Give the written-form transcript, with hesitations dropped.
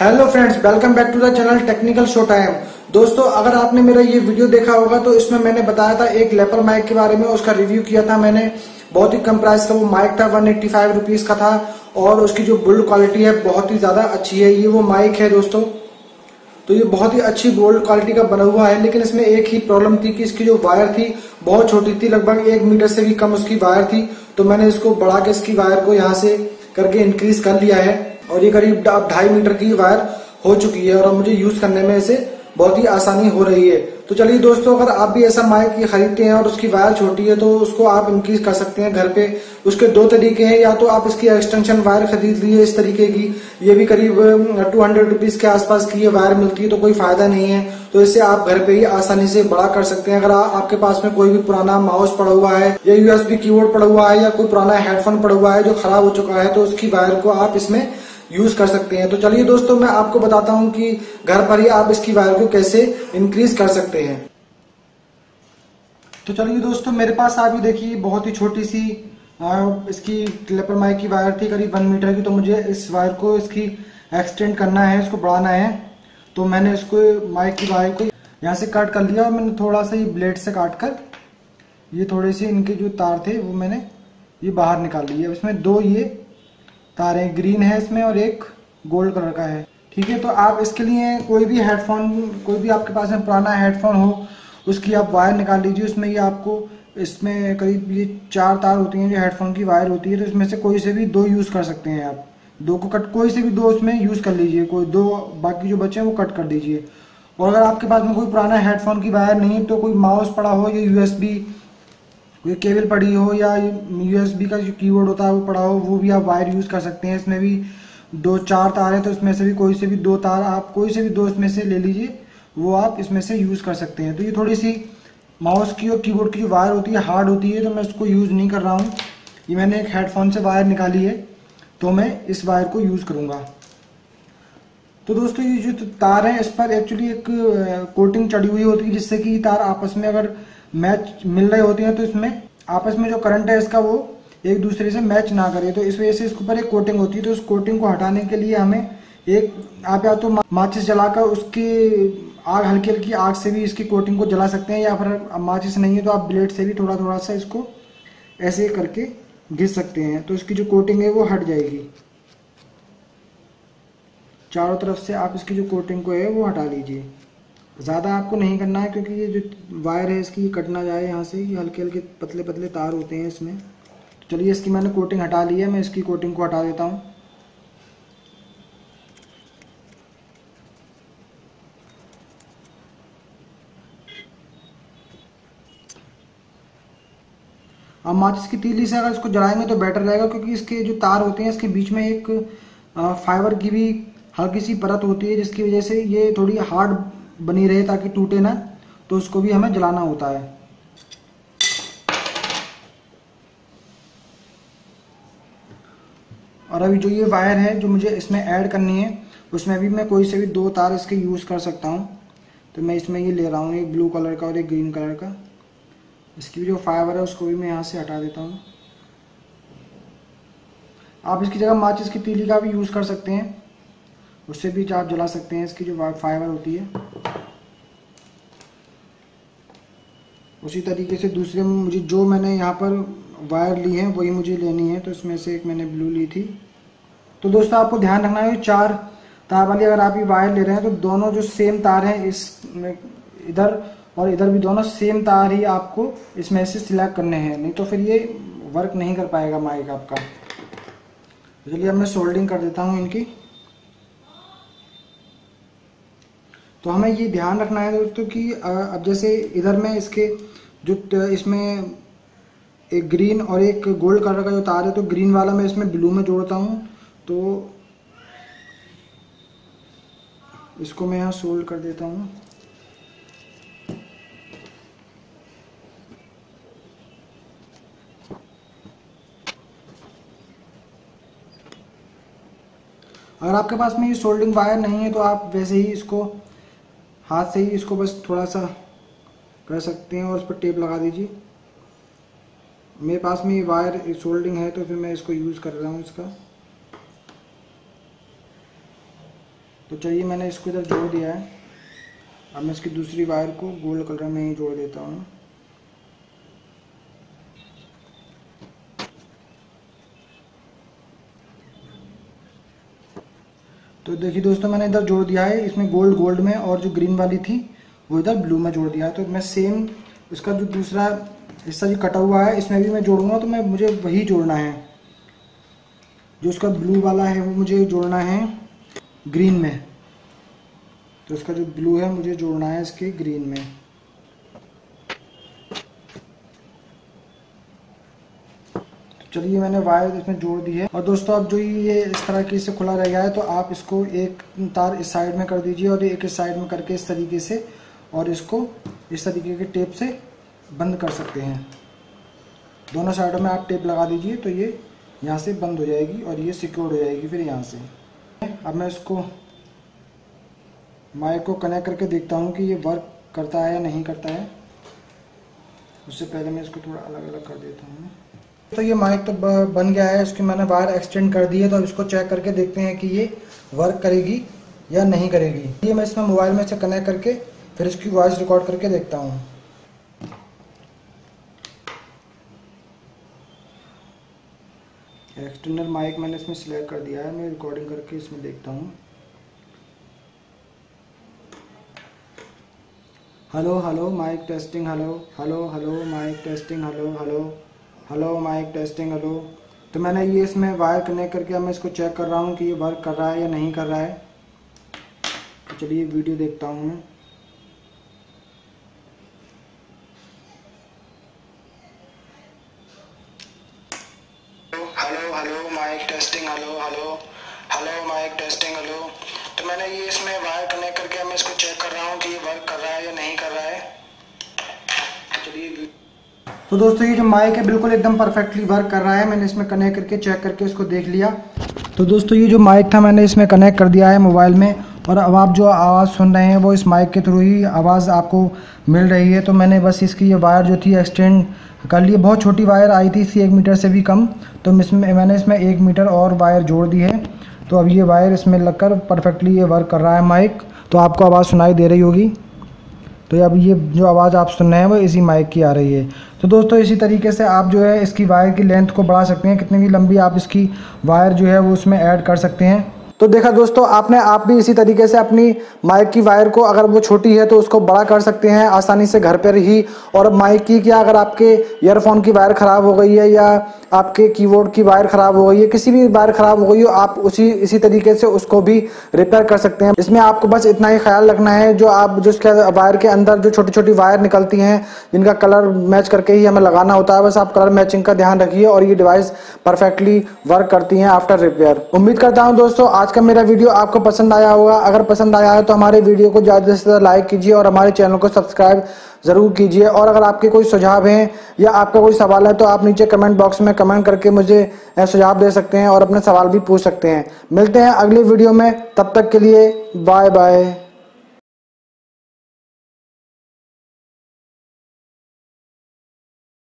Hello friends, welcome back to the channel technical show time. दोस्तों, अगर आपने मेरा ये वीडियो देखा होगा तो इसमें मैंने बताया था एक लेपर माइक के बारे में, उसका रिव्यू किया था मैंने। बहुत ही कम प्राइस का वो माइक था, 185 रुपीज का था और उसकी जो बिल्ड क्वालिटी है बहुत ही ज्यादा अच्छी है। ये वो माइक है दोस्तों, तो ये बहुत ही अच्छी बिल्ड क्वालिटी का बना हुआ है। लेकिन इसमें एक ही प्रॉब्लम थी कि इसकी जो वायर थी बहुत छोटी थी, लगभग 1 मीटर से भी कम उसकी वायर थी। तो मैंने इसको बढ़ा के इसकी वायर को यहाँ से करके इंक्रीज कर लिया है और ये करीब 2.5 मीटर की वायर हो चुकी है और अब मुझे यूज करने में इसे बहुत ही आसानी हो रही है। तो चलिए दोस्तों, अगर आप भी ऐसा माइक खरीदते हैं और उसकी वायर छोटी है तो उसको आप इंक्रीज कर सकते हैं घर पे। उसके दो तरीके हैं, या तो आप इसकी एक्सटेंशन वायर खरीद लीजिए इस तरीके की, ये भी करीब 200 रुपीज के आसपास की ये वायर मिलती है, तो कोई फायदा नहीं है। तो इससे आप घर पे ही आसानी से बड़ा कर सकते हैं। अगर आपके पास में कोई भी पुराना माउस पड़ा हुआ है या यूएसबी कीबोर्ड पड़ा हुआ है या कोई पुराना हेडफोन पड़ा हुआ है जो खराब हो चुका है, तो उसकी वायर को आप इसमें यूज कर सकते हैं। तो चलिए दोस्तों, मैं आपको बताता हूं कि घर पर ही आप इसकी वायर को कैसे इंक्रीज कर सकते हैं। तो चलिए दोस्तों, मेरे पास आप ये देखिए बहुत ही छोटी सी इसकी लेपर माइक की वायर थी, करीब 1 मीटर की। तो मुझे इस वायर को इसकी एक्सटेंड करना है, इसको बढ़ाना है। तो मैंने इसको माइक की वायर को यहाँ से काट कर लिया और मैंने थोड़ा सा ये ब्लेड से काट कर ये थोड़े से इनके जो तार थे वो मैंने ये बाहर निकाल लिए। इसमें 2 ये तार है, ग्रीन है इसमें और एक गोल्ड कलर का है। ठीक है, तो आप इसके लिए कोई भी हेडफोन, कोई भी आपके पास में पुराना हेडफोन हो, उसकी आप वायर निकाल लीजिए। उसमें ये आपको इसमें करीब ये 4 तार होती हैं जो हेडफोन की वायर होती है। तो इसमें से कोई से भी 2 यूज कर सकते हैं आप। 2 को कट, कोई से भी 2 उसमें यूज कर लीजिए, कोई 2, बाकी जो बचे हैं वो कट कर दीजिए। और अगर आपके पास में कोई पुराना हेडफोन की वायर नहीं, तो कोई माउस पड़ा हो या यूएसबी कोई केबल पड़ी हो या यूएसबी का जो कीबोर्ड होता है वो पड़ा हो, वो भी आप वायर यूज कर सकते हैं। इसमें भी 4 तार है, तो इसमें से भी कोई से भी 2 तार आप कोई से भी 2 इसमें से ले लीजिए, वो आप इसमें से यूज कर सकते हैं। तो ये थोड़ी सी माउस की और कीबोर्ड की जो वायर होती है हार्ड होती है, तो मैं इसको यूज नहीं कर रहा हूँ। ये मैंने एक हेडफोन से वायर निकाली है, तो मैं इस वायर को यूज करूंगा। तो दोस्तों, ये जो तार है इस पर एक्चुअली एक कोटिंग चढ़ी हुई होती है, जिससे कि तार आपस में अगर मैच मिल रहे होते हैं तो इसमें आपस में जो करंट है इसका वो एक दूसरे से मैच ना करे। तो इस वजह से इसके ऊपर एक कोटिंग होती है। तो उस कोटिंग को हटाने के लिए हमें आप या तो माचिस जलाकर उसकी आग, हल्की हल्की आग से भी इसकी कोटिंग को जला सकते हैं, या फिर माचिस नहीं है तो आप ब्लेड से भी थोड़ा थोड़ा सा इसको ऐसे करके घिस सकते हैं। तो इसकी जो कोटिंग है वो हट जाएगी। चारों तरफ से आप इसकी जो कोटिंग को है वो हटा लीजिए। ज़्यादा आपको नहीं करना है, क्योंकि ये जो वायर है इसकी कट ना जाए यहाँ से। ये हल्के हल्के पतले पतले तार होते हैं इसमें। तो चलिए, इसकी मैंने कोटिंग हटा ली है, मैं इसकी कोटिंग को हटा देता हूँ। अब माचिस की तीली से अगर इसको जलाएंगे तो बेटर रहेगा, क्योंकि इसके जो तार होते हैं इसके बीच में एक फाइबर की भी हल्की सी परत होती है, जिसकी वजह से ये थोड़ी हार्ड बनी रहे ताकि टूटे ना। तो उसको भी हमें जलाना होता है। और अभी जो ये वायर है जो मुझे इसमें ऐड करनी है, उसमें भी मैं कोई से भी 2 तार इसके यूज कर सकता हूँ। तो मैं इसमें ये ले रहा हूँ, एक ब्लू कलर का और एक ग्रीन कलर का। इसकी जो फाइबर है उसको भी मैं यहाँ से हटा देता हूँ। आप इसकी जगह माचिस की तीली का भी यूज कर सकते हैं, उससे भी आप जला सकते हैं। इसकी जो फाइबर होती है उसी तरीके से दूसरे मुझे जो मैंने यहाँ पर वायर ली है वही मुझे लेनी है। तो इसमें से एक मैंने ब्लू ली थी। तो दोस्तों, आपको ध्यान रखना है 4 तार वाली अगर आप ये वायर ले रहे हैं तो दोनों जो सेम तार हैं, इस इधर और इधर भी दोनों सेम तार ही आपको इसमें से सिलेक्ट करने हैं, नहीं तो फिर ये वर्क नहीं कर पाएगा माइक आपका। चलिए, अब मैं सोल्डिंग कर देता हूँ इनकी। तो हमें ये ध्यान रखना है दोस्तों कि अब जैसे इधर में इसके जो इसमें एक ग्रीन और एक गोल्ड कलर का जो तार है, तो ग्रीन वाला मैं इसमें ब्लू में जोड़ता हूँ। तो इसको मैं यहाँ सोल्ड कर देता हूँ। अगर आपके पास में ये सोल्डिंग वायर नहीं है तो आप वैसे ही इसको हाथ से ही इसको बस थोड़ा सा कर सकते हैं और उस पर टेप लगा दीजिए। मेरे पास में ये वायर सोल्डिंग है तो फिर मैं इसको यूज़ कर रहा हूँ इसका। तो चलिए मैंने इसको इधर जोड़ दिया है। अब मैं इसकी दूसरी वायर को गोल्ड कलर में ही जोड़ देता हूँ। तो देखिए दोस्तों, मैंने इधर जोड़ दिया है, इसमें गोल्ड में, और जो ग्रीन वाली थी वो इधर ब्लू में जोड़ दिया है। तो मैं सेम इसका जो दूसरा हिस्सा जो कटा हुआ है इसमें भी मैं जोड़ूंगा। तो मुझे वही जोड़ना है, जो उसका ब्लू वाला है वो मुझे जोड़ना है ग्रीन में। तो इसका जो ब्लू है मुझे जोड़ना है इसके ग्रीन में। चलिए मैंने वायर इसमें जोड़ दी है। और दोस्तों अब जो ये इस तरह के से खुला रह गया है, तो आप इसको एक तार इस साइड में कर दीजिए और एक इस साइड में करके इस तरीके से, और इसको इस तरीके के टेप से बंद कर सकते हैं। दोनों साइडों में आप टेप लगा दीजिए तो ये यहाँ से बंद हो जाएगी और ये सिक्योर हो जाएगी फिर यहाँ से। अब मैं इसको माइक को कनेक्ट करके देखता हूँ कि ये वर्क करता है या नहीं करता है। उससे पहले मैं इसको थोड़ा अलग अलग कर देता हूँ। तो ये माइक तो बन गया है, इसकी मैंने वायर एक्सटेंड कर दी है। तो अब इसको चेक करके देखते हैं कि ये वर्क करेगी या नहीं करेगी। ये मैं इसमें मोबाइल में से कनेक्ट करके फिर इसकी वॉइस रिकॉर्ड करके देखता हूँ। एक्सटर्नल माइक मैंने इसमें सिलेक्ट कर दिया है, मैं रिकॉर्डिंग करके इसमें देखता हूँ। Hello hello mic testing, hello hello hello mic testing, hello hello hello mic testing, hello. तो मैंने ये इसमें वायर कनेक्ट करके अब मैं इसको चेक कर रहा हूँ कि ये वर्क कर रहा है या नहीं कर रहा है। तो चलिए वीडियो देखता हूँ मैं। Hello hello mic testing, hello hello hello mic testing, hello. तो मैंने ये इसमें वायर कनेक्ट करके मैं इसको चेक कर रहा हूँ कि ये वर्क कर रहा है या नहीं कर रहा है। चलिए तो दोस्तों ये जो माइक है बिल्कुल एकदम परफेक्टली वर्क कर रहा है। मैंने इसमें कनेक्ट करके चेक करके इसको देख लिया। तो दोस्तों ये जो माइक था मैंने इसमें कनेक्ट कर दिया है मोबाइल में, और अब आप जो आवाज़ सुन रहे हैं वो इस माइक के थ्रू ही आवाज़ आपको मिल रही है। तो मैंने बस इसकी ये वायर जो थी एक्सटेंड कर ली। बहुत छोटी वायर आई थी, इसकी 1 मीटर से भी कम। तो मैंने इसमें 1 मीटर और वायर जोड़ दी है। तो अब ये वायर इसमें लगकर परफेक्टली ये वर्क कर रहा है माइक। तो आपको आवाज़ सुनाई दे रही होगी। तो अब ये जो आवाज़ आप सुन रहे हैं वो इसी माइक की आ रही है। तो दोस्तों इसी तरीके से आप जो है इसकी वायर की लेंथ को बढ़ा सकते हैं, कितनी भी लंबी आप इसकी वायर जो है वो उसमें ऐड कर सकते हैं। तो देखा दोस्तों, आप भी इसी तरीके से अपनी माइक की वायर को, अगर वो छोटी है तो उसको बड़ा कर सकते हैं आसानी से घर पर ही। और माइक की क्या, अगर आपके ईयरफोन की वायर ख़राब हो गई है या आपके कीबोर्ड की वायर ख़राब हो गई है, किसी भी वायर ख़राब हो गई हो, आप इसी तरीके से उसको भी रिपेयर कर सकते हैं। इसमें आपको बस इतना ही ख्याल रखना है, जो उसके वायर के अंदर जो छोटी छोटी वायर निकलती हैं जिनका कलर मैच करके ही हमें लगाना होता है, बस आप कलर मैचिंग का ध्यान रखिए और ये डिवाइस परफेक्टली वर्क करती हैं आफ्टर रिपेयर। उम्मीद करता हूँ दोस्तों आज का मेरा वीडियो आपको पसंद आया होगा। अगर पसंद आया है तो हमारे वीडियो को ज़्यादा से ज़्यादा लाइक कीजिए और हमारे चैनल को सब्सक्राइब ज़रूर कीजिए। और अगर आपके कोई सुझाव हैं या आपका कोई सवाल है तो आप नीचे कमेंट बॉक्स में कमेंट करके मुझे सुझाव दे सकते हैं और अपने सवाल भी पूछ सकते हैं। मिलते हैं अगली वीडियो में, तब तक के लिए बाय बाय।